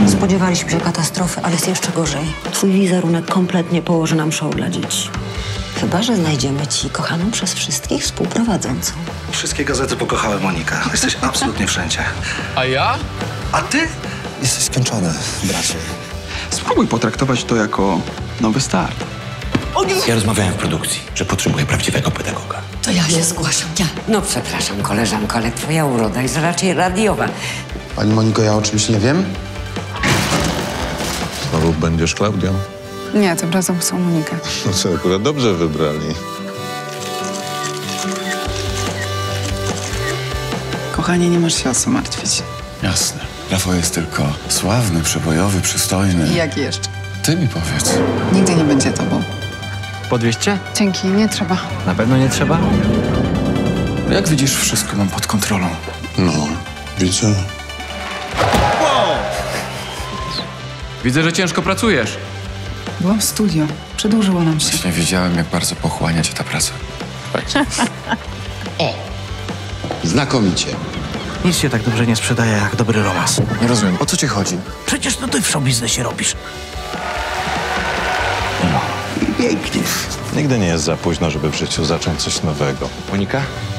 Spodziewaliśmy się katastrofy, ale jest jeszcze gorzej. Twój wizerunek kompletnie położy nam show dla dzieci. Chyba że znajdziemy ci kochaną przez wszystkich współprowadzącą. Wszystkie gazety pokochały Monika. Jesteś absolutnie wszędzie. A ja? A ty? Jesteś skończony, bracie. Spróbuj potraktować to jako nowy start. Ja rozmawiałem w produkcji, że potrzebuję prawdziwego pedagoga. To ja się zgłaszam, ja. No przepraszam, koleżanko, ale twoja uroda jest raczej radiowa. Pani Moniko, ja o czymś nie wiem? Znowu będziesz Klaudią? Nie, tym razem chcą Monikę. No co, akurat dobrze wybrali. Kochanie, nie masz się o co martwić. Jasne. Rafał jest tylko sławny, przebojowy, przystojny. I jak jeszcze? Ty mi powiedz. Nigdy nie będzie tobą. Podwieźcie? Dzięki, nie trzeba. Na pewno nie trzeba? Jak widzisz, wszystko mam pod kontrolą. No, widzę. Widzę, że ciężko pracujesz. Byłam w studio. Przedłużyło nam się. Nie wiedziałem, jak bardzo pochłania cię ta praca. Znakomicie. Nic się tak dobrze nie sprzedaje jak dobry romans. Nie rozumiem, o co ci chodzi? Przecież no ty w show biznesie robisz. Pięknie. Nigdy nie jest za późno, żeby w życiu zacząć coś nowego. Monika?